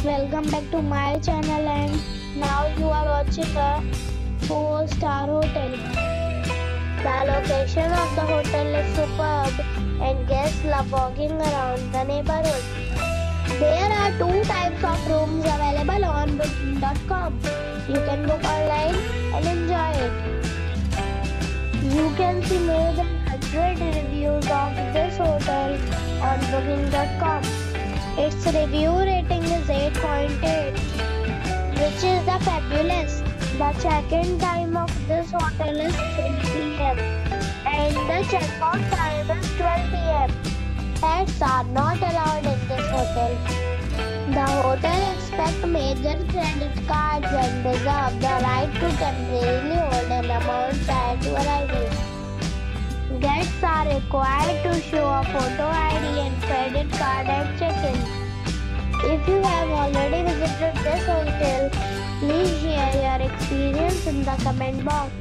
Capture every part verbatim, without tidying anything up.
Welcome back to my channel, and now you are watching a four star hotel. The location of the hotel is superb and guests love walking around the neighborhood. There are two types of rooms available on booking dot com. You can book online and enjoy it. You can see more than one hundred reviews of this hotel on booking dot com. Its review rating is eight point eight, which is the fabulous. The check-in time of this hotel is three p m and the check-out time is twelve p m Pets are not allowed in this hotel. The hotel accepts major credit cards and reserves the right to temporarily hold an amount prior to arrival. Guests are required to show a photo I D and credit card at check-in. If you have already visited this hotel, please share your experience in the comment box.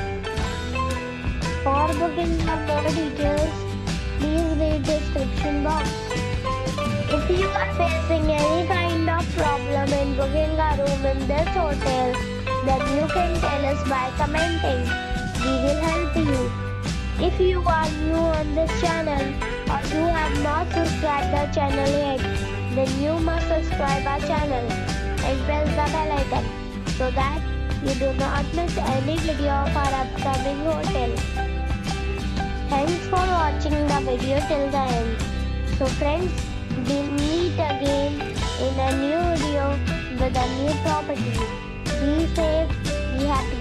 For booking or more details, please read the description box. If you are facing any kind of problem in booking a room in this hotel, then you can tell us by commenting. We will help you. If you are new on this channel or you have not subscribed our channel yet, then you must subscribe our channel and press the bell icon so that you do not miss any video of our upcoming hotel. Thanks for watching the video till the end. So friends, we'll meet again in a new video with a new property. Be safe, be happy.